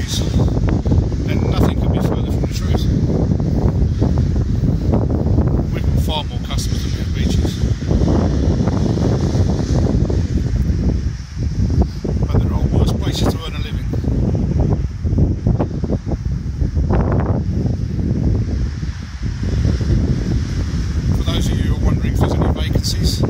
beaches, then nothing could be further from the truth. We've got far more customers than we have beaches. But there are worse places to earn a living. For those of you who are wondering if there's any vacancies,